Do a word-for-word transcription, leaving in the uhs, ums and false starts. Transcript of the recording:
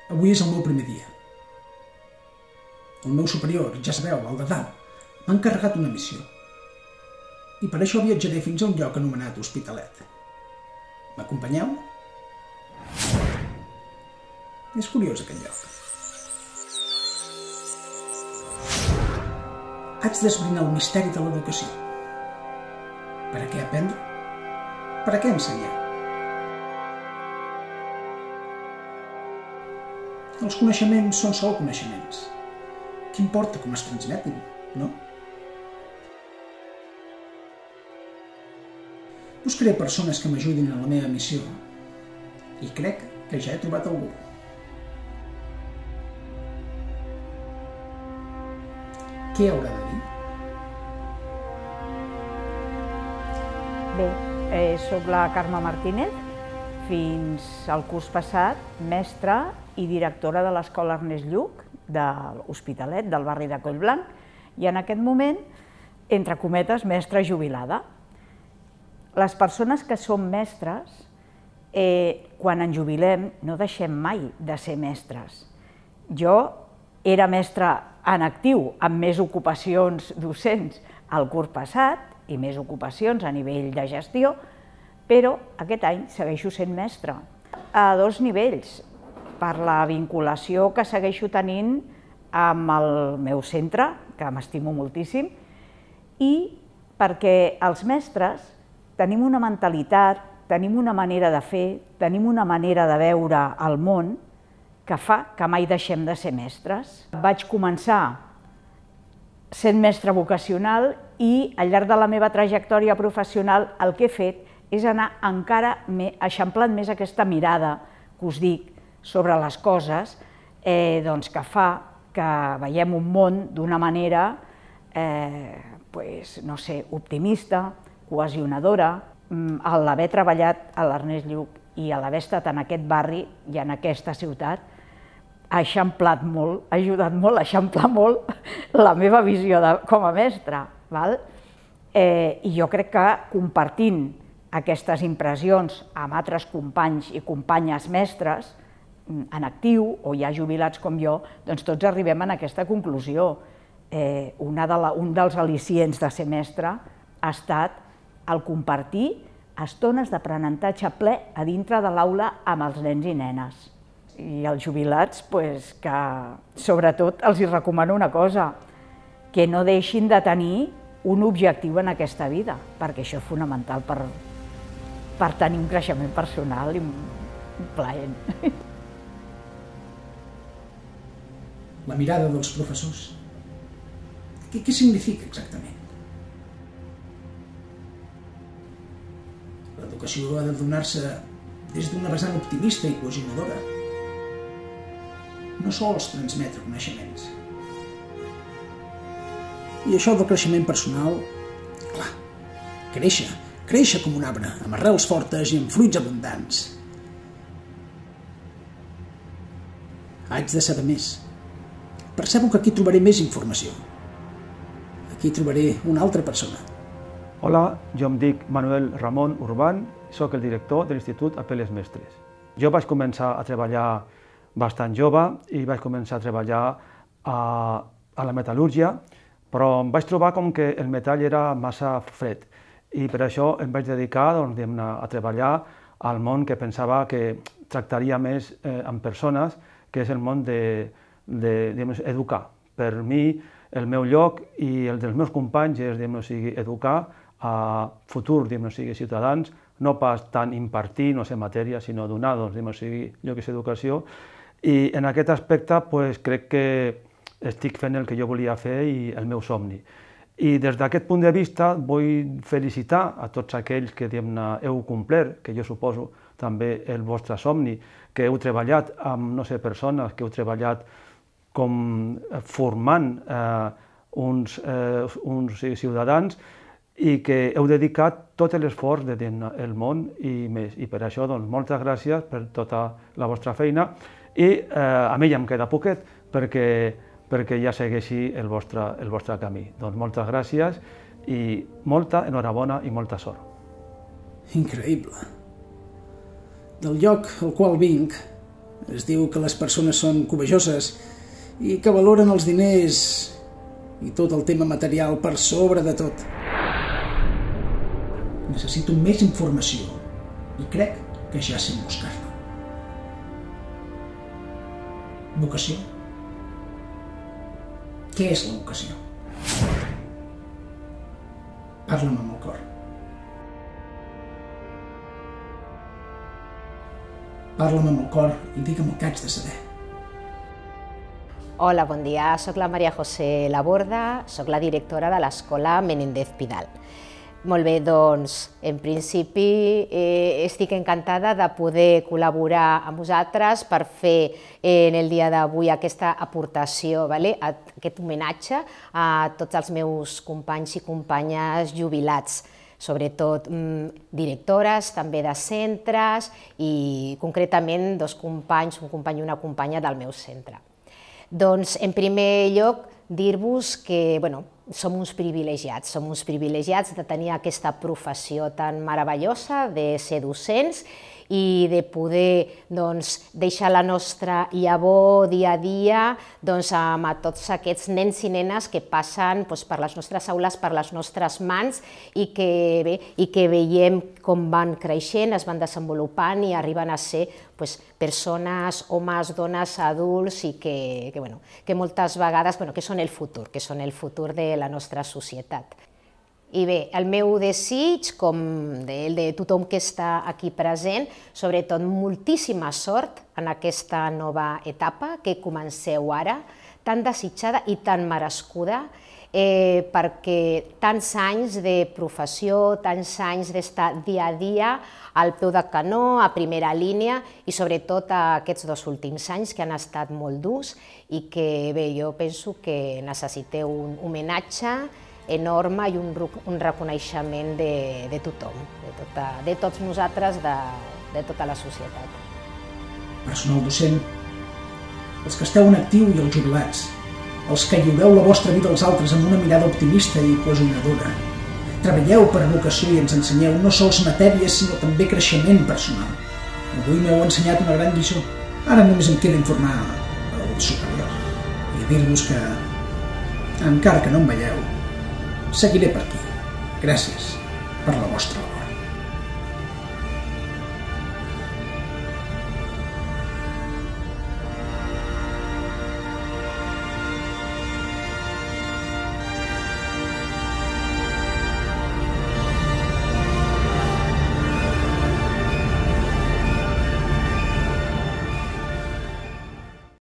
Avui és el meu primer dia. El meu superior, ja sabeu, el de dalt, m'ha encarregat una missió. I per això viatjaré fins a un lloc anomenat Hospitalet. M'acompanyeu? És curiós aquest lloc. Haig d'esbrinar el misteri de l'educació. Per a què aprendre? Per a què ensenyar? Els coneixements són sol coneixements. Què importa com es transmetin, no? Buscaré persones que m'ajudin a la meva missió i crec que ja he trobat algú. Què haurà de dir? Bé, eh, soc la Carme Martínez, fins al curs passat mestra i directora de l'Escola Ernest Lluch de l'Hospitalet, del barri de Collblanc, i en aquest moment, entre cometes, mestra jubilada. Les persones que som mestres, eh, quan ens jubilem, no deixem mai de ser mestres. Jo era mestra en actiu, amb més ocupacions docents el curs passat i més ocupacions a nivell de gestió, però aquest any segueixo sent mestra a dos nivells, per la vinculació que segueixo tenint amb el meu centre, que m'estimo moltíssim, i perquè els mestres tenim una mentalitat, tenim una manera de fer, tenim una manera de veure el món que fa que mai deixem de ser mestres. Vaig començar sent mestra vocacional i al llarg de la meva trajectòria professional el que he fet és anar encara eixamplant més aquesta mirada que us dic sobre les coses, eh, doncs que fa que veiem un món d'una manera, eh, pues, no sé, optimista, cohesionadora. A l'haver treballat a l'Ernest Lluch i a l'haver estat en aquest barri i en aquesta ciutat, ha eixamplat molt, ha ajudat molt a eixamplar molt la meva visió de, com a mestra. Val? Eh, I jo crec que compartint aquestes impressions amb altres companys i companyes mestres en actiu o ja jubilats com jo, doncs tots arribem a aquesta conclusió. Eh, una de la, un dels al·licients de ser mestre ha estat el compartir estones d'aprenentatge ple a dintre de l'aula amb els nens i nenes. I els jubilats, pues, que sobretot els hi recomano una cosa, que no deixin de tenir un objectiu en aquesta vida, perquè això és fonamental per, per tenir un creixement personal i un plaent. La mirada dels professors. Què, què significa exactament? L'educació ha de donar-se des d'una vessant optimista i cohesionadora. No sols transmetre coneixements. I això del creixement personal, clar, créixer, créixer com un arbre, amb arrels fortes i amb fruits abundants. Haig de saber més. Percebo que aquí trobaré més informació. Aquí trobaré una altra persona. Hola, jo em dic Manuel Ramon Urban, soc el director de l'Institut Apel·les Mestres. Jo vaig començar a treballar bastant jove i vaig començar a treballar a, a la metal·lúrgia, però em vaig trobar com que el metall era massa fred i per això em vaig dedicar doncs, a treballar al món que pensava que tractaria més eh, amb persones, que és el món de, de, de educar. Per mi, el meu lloc i el dels meus companys és o sigui, educar a futur o sigui, ciutadans, no pas tant impartir, no sé, matèria, sinó donar doncs, o sigui, allò que és educació. I en aquest aspecte pues, crec que estic fent el que jo volia fer i el meu somni. I des d'aquest punt de vista vull felicitar a tots aquells que heu complert, que jo suposo també el vostre somni, que heu treballat amb, no sé, persones, que heu treballat com formant eh, uns, eh, uns ciutadans i que heu dedicat tot l'esforç del món i més. I per això, doncs, moltes gràcies per tota la vostra feina i eh, a mi ja em queda poquet perquè, perquè ja segueixi el vostre, el vostre camí. Doncs moltes gràcies i molta enhorabona i molta sort. Increïble. Del lloc al qual vinc Es diu que les persones són covejoses i que valoren els diners i tot el tema material per sobre de tot. Necessito més informació i crec que ja sé buscar-la. Vocació? Què és la vocació? Parla'm amb el cor. Parla'm amb el cor i digue'm el que haig de saber. Hola, bon dia. Soc la Maria José Laborda, soc la directora de l'Escola Menéndez Pidal. Molt bé, doncs, en principi eh, estic encantada de poder col·laborar amb vosaltres per fer eh, en el dia d'avui aquesta aportació, vale? Aquest homenatge a tots els meus companys i companyes jubilats, sobretot mm, directores també de centres i concretament dos companys, un company i una companya del meu centre. Doncs, en primer lloc, dir-vos que bueno, som uns privilegiats, som uns privilegiats de tenir aquesta professió tan meravellosa de ser docents i de poder doncs, deixar la nostra llavor dia a dia doncs, amb tots aquests nens i nenes que passen doncs, per les nostres aules, per les nostres mans i que, bé, i que veiem com van creixent, es van desenvolupant i arriben a ser doncs, persones, homes, dones, adults i que, que, bueno, que moltes vegades bueno, que són el futur, que són el futur de la nostra societat. I bé, el meu desig, com el de tothom que està aquí present, sobretot moltíssima sort en aquesta nova etapa que comenceu ara, tan desitjada i tan merescuda, eh, perquè tants anys de professió, tants anys d'estar dia a dia al peu de canó, a primera línia, i sobretot aquests dos últims anys que han estat molt durs i que bé, jo penso que necessiteu un homenatge enorme i un, un reconeixement de, de tothom, de, tota, de tots nosaltres, de, de tota la societat. Personal docent, els que esteu en actiu i els jubilats, els que lliureu la vostra vida als altres amb una mirada optimista i cohesionadora, treballeu per vocació i ens ensenyeu no sols matèries, sinó també creixement personal. Avui m'heu ensenyat una gran lliçó. Ara només em queda informar el superior i dir-vos que, encara que no em veieu, seguiré per aquí. Gràcies per la vostra labor.